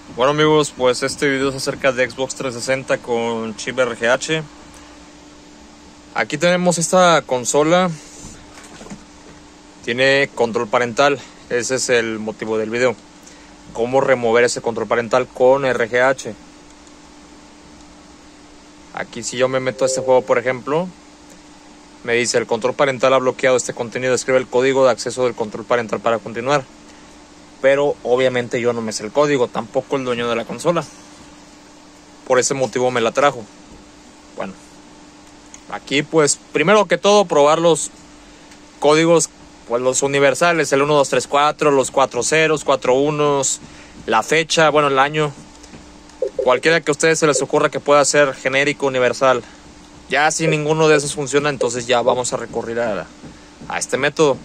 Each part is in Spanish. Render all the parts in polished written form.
Bueno amigos, pues este video es acerca de Xbox 360 con chip RGH. Aquí tenemos esta consola. Tiene control parental. Ese es el motivo del video. Cómo remover ese control parental con RGH. Aquí si yo me meto a este juego, por ejemplo, me dice el control parental ha bloqueado este contenido. Escribe el código de acceso del control parental para continuar. Pero obviamente yo no me sé el código, tampoco el dueño de la consola. Por ese motivo me la trajo. Bueno, aquí pues primero que todo probar los códigos, pues los universales, el 1, 2, 3, 4, los 4 ceros, 4 unos, la fecha, bueno, el año. Cualquiera que a ustedes se les ocurra que pueda ser genérico, universal. Ya si ninguno de esos funciona, entonces ya vamos a recurrir a este método.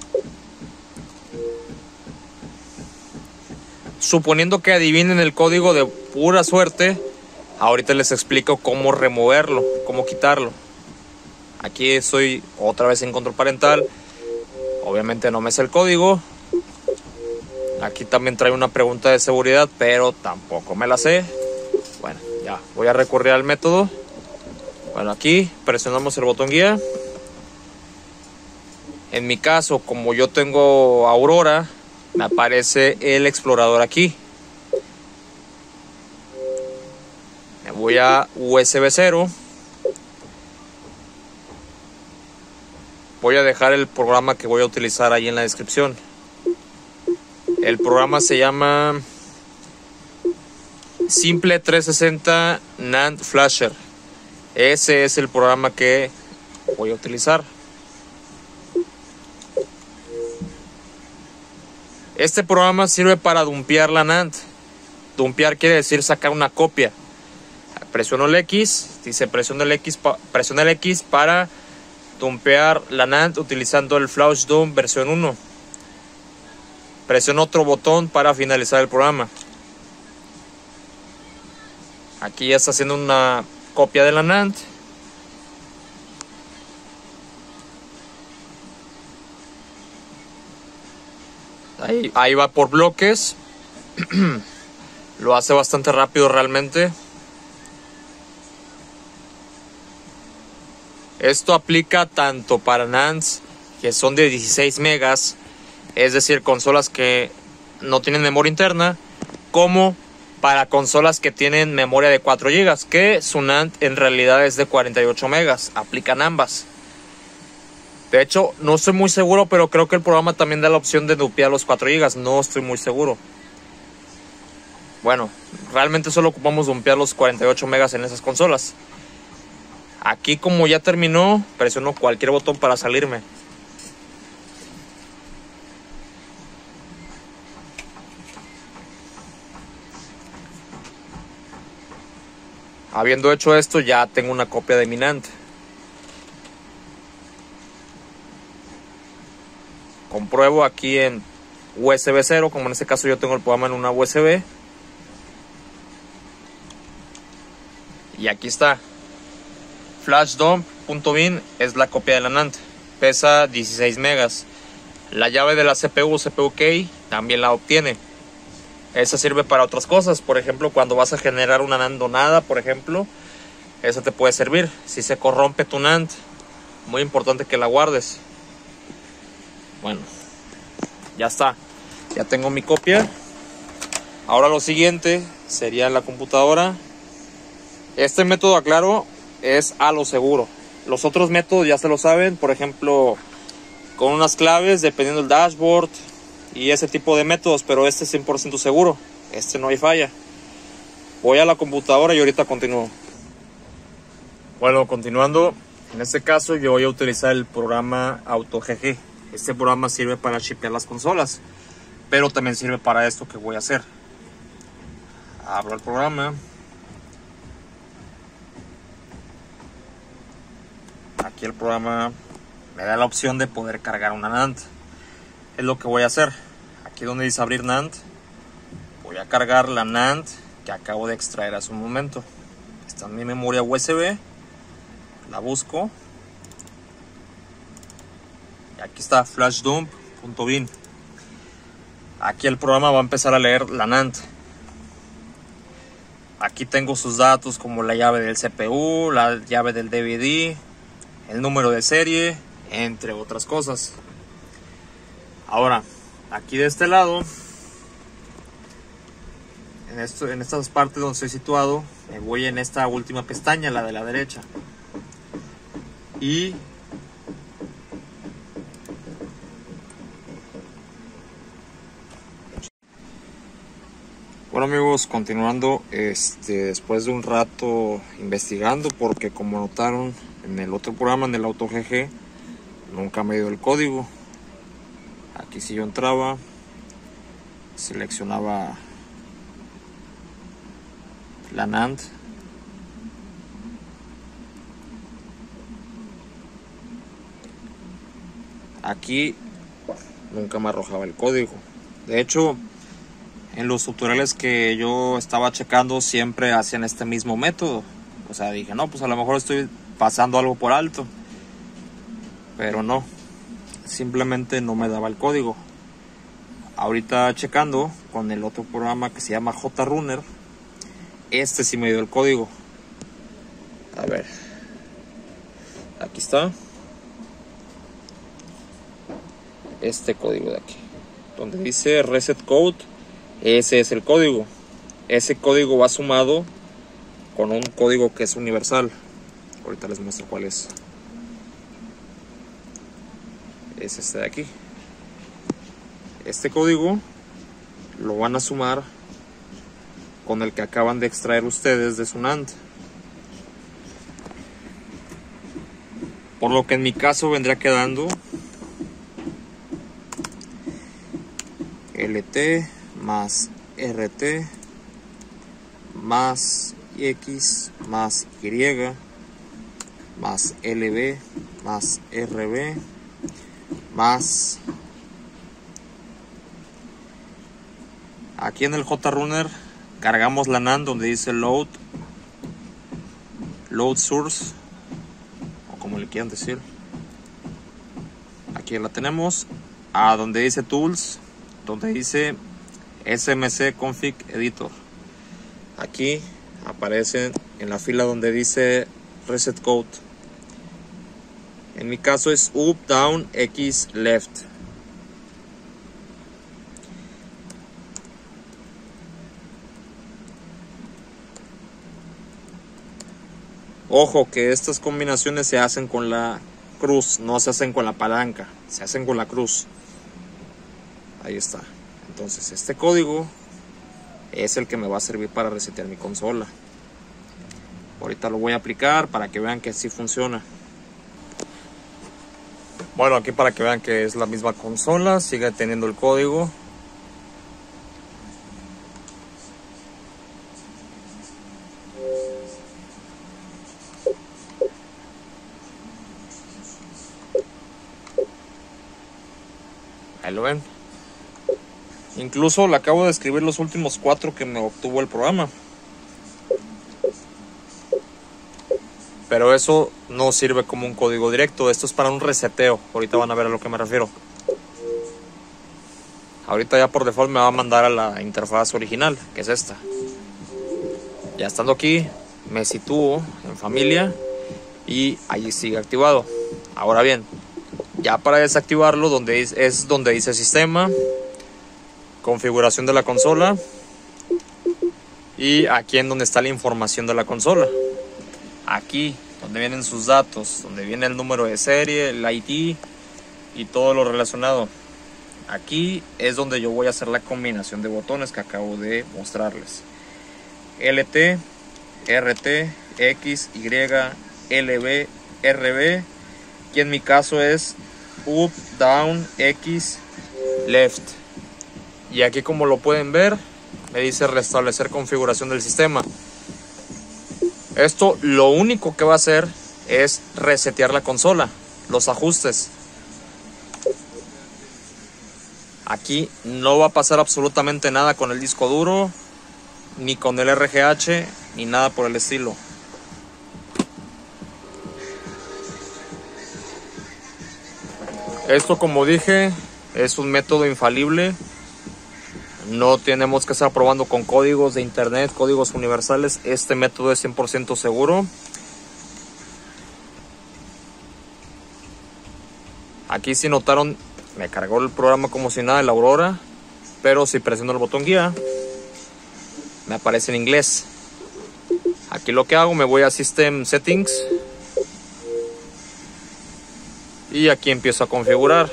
Suponiendo que adivinen el código de pura suerte, ahorita les explico cómo removerlo, cómo quitarlo. Aquí estoy otra vez en control parental. Obviamente no me sé el código. Aquí también trae una pregunta de seguridad, pero tampoco me la sé. Bueno, ya voy a recurrir al método. Bueno, aquí presionamos el botón guía. En mi caso, como yo tengo Aurora, me aparece el explorador aquí. Me voy a USB 0. Voy a dejar el programa que voy a utilizar ahí en la descripción. El programa se llama Simple 360 NAND Flasher. Ese es el programa que voy a utilizar. Este programa sirve para dumpear la NAND. Dumpear quiere decir sacar una copia. Presiono el X, dice presiona el X para dumpear la NAND utilizando el Flash Dump versión 1. Presiono otro botón para finalizar el programa. Aquí ya está haciendo una copia de la NAND. Ahí va por bloques. Lo hace bastante rápido realmente. Esto aplica tanto para NANDs que son de 16 megas, es decir, consolas que no tienen memoria interna, como para consolas que tienen memoria de 4 GB, que su NAND en realidad es de 48 megas. Aplican ambas. De hecho, no estoy muy seguro, pero creo que el programa también da la opción de dumpear los 4 GB. No estoy muy seguro. Bueno, realmente solo ocupamos dumpear los 48 megas en esas consolas. Aquí como ya terminó, presiono cualquier botón para salirme. Habiendo hecho esto, ya tengo una copia de mi NAND. Compruebo aquí en USB 0, como en este caso yo tengo el programa en una USB. Y aquí está. FlashDump.bin es la copia de la NAND. Pesa 16 megas. La llave de la CPU key también la obtiene. Esa sirve para otras cosas. Por ejemplo, cuando vas a generar una NAND donada, por ejemplo, esa te puede servir. Si se corrompe tu NAND, muy importante que la guardes. Bueno, ya está. Ya tengo mi copia. Ahora lo siguiente sería en la computadora. Este método, aclaro, es a lo seguro. Los otros métodos ya se lo saben. Por ejemplo, con unas claves, dependiendo del dashboard y ese tipo de métodos. Pero este es 100% seguro. Este no hay falla. Voy a la computadora y ahorita continúo. Bueno, continuando. En este caso yo voy a utilizar el programa AutoGG. Este programa sirve para shipear las consolas, pero también sirve para esto que voy a hacer. Abro el programa. Aquí el programa me da la opción de poder cargar una NAND. Es lo que voy a hacer. Aquí donde dice abrir NAND, voy a cargar la NAND que acabo de extraer hace un momento. Está en mi memoria USB. La busco. Y aquí está FlashDump.bin. Aquí el programa va a empezar a leer la NAND. Aquí tengo sus datos como la llave del CPU, la llave del DVD, el número de serie, entre otras cosas. Ahora, aquí de este lado, en estas partes donde estoy situado, me voy en esta última pestaña, la de la derecha. Y bueno, amigos, continuando, después de un rato investigando, porque como notaron en el otro programa, en el AutoGG, nunca me dio el código. Aquí si yo entraba, seleccionaba la NAND, aquí nunca me arrojaba el código. De hecho, en los tutoriales que yo estaba checando siempre hacían este mismo método. O sea, dije, no, pues a lo mejor estoy pasando algo por alto. Pero no, simplemente no me daba el código. Ahorita checando con el otro programa que se llama JRunner, este sí me dio el código. A ver, aquí está. Este código de aquí, donde dice Reset Code. Ese es el código. Ese código va sumado con un código que es universal. Ahorita les muestro cuál es. Es este de aquí. Este código lo van a sumar con el que acaban de extraer ustedes de su NAND. Por lo que en mi caso vendría quedando LT más RT más X más Y más LB más RB más, aquí en el JRunner cargamos la NAND donde dice load source, o como le quieran decir. Aquí la tenemos. A donde dice tools, donde dice SMC config editor, aquí aparece en la fila donde dice reset code. En mi caso es up, down, X, left. Ojo que estas combinaciones se hacen con la cruz, no se hacen con la palanca, se hacen con la cruz. Ahí está. Entonces este código es el que me va a servir para resetear mi consola. Ahorita lo voy a aplicar para que vean que sí funciona. Bueno, aquí para que vean que es la misma consola, sigue teniendo el código. Ahí lo ven. Incluso le acabo de escribir los últimos 4 que me obtuvo el programa. Pero eso no sirve como un código directo. Esto es para un reseteo. Ahorita van a ver a lo que me refiero. Ahorita ya por default me va a mandar a la interfaz original, que es esta. Ya estando aquí, me sitúo en familia y allí sigue activado. Ahora bien, ya para desactivarlo, es donde dice sistema, configuración de la consola, y aquí en donde está la información de la consola. Aquí donde vienen sus datos, donde viene el número de serie, el ID y todo lo relacionado. Aquí es donde yo voy a hacer la combinación de botones que acabo de mostrarles. LT, RT, X, Y, LB, RB, y en mi caso es up, down, X, left. Y aquí, como lo pueden ver, me dice restablecer configuración del sistema. Esto lo único que va a hacer es resetear la consola, los ajustes. Aquí no va a pasar absolutamente nada con el disco duro, ni con el RGH, ni nada por el estilo. Esto, como dije, es un método infalible. No tenemos que estar probando con códigos de internet, códigos universales. Este método es 100% seguro. Aquí si notaron, me cargó el programa como si nada, el Aurora. Pero si presiono el botón guía, me aparece en inglés. Aquí lo que hago, me voy a System Settings. Y aquí empiezo a configurar.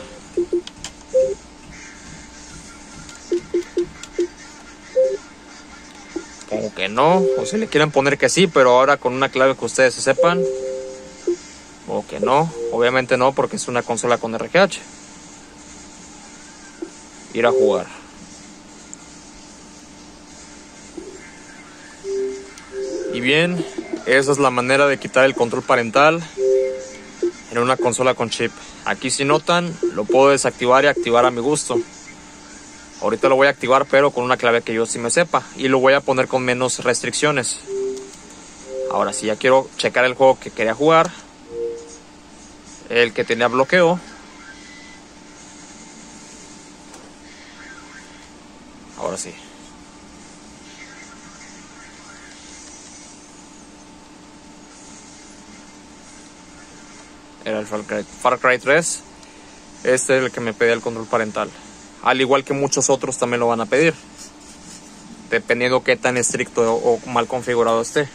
Como que no, o si le quieren poner que sí, pero ahora con una clave que ustedes se sepan. O que no, obviamente no, porque es una consola con RGH. Ir a jugar. Y bien, esa es la manera de quitar el control parental en una consola con chip. Aquí si notan, lo puedo desactivar y activar a mi gusto. Ahorita lo voy a activar, pero con una clave que yo sí me sepa. Y lo voy a poner con menos restricciones. Ahora si ya quiero checar el juego que quería jugar, el que tenía bloqueo. Ahora sí. Era el Far Cry 3. Este es el que me pedía el control parental. Al igual que muchos otros también lo van a pedir, dependiendo qué tan estricto o mal configurado esté.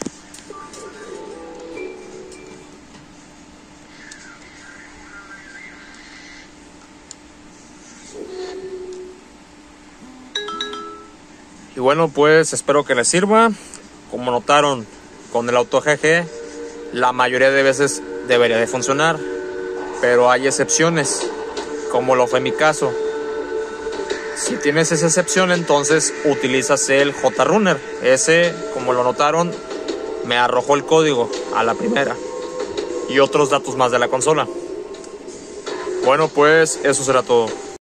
Y bueno, pues espero que les sirva. Como notaron, con el Auto GG la mayoría de veces debería de funcionar, pero hay excepciones, como lo fue mi caso. Si tienes esa excepción, entonces utilizas el JRunner. Ese, como lo notaron, me arrojó el código a la primera y otros datos más de la consola. Bueno, pues eso será todo.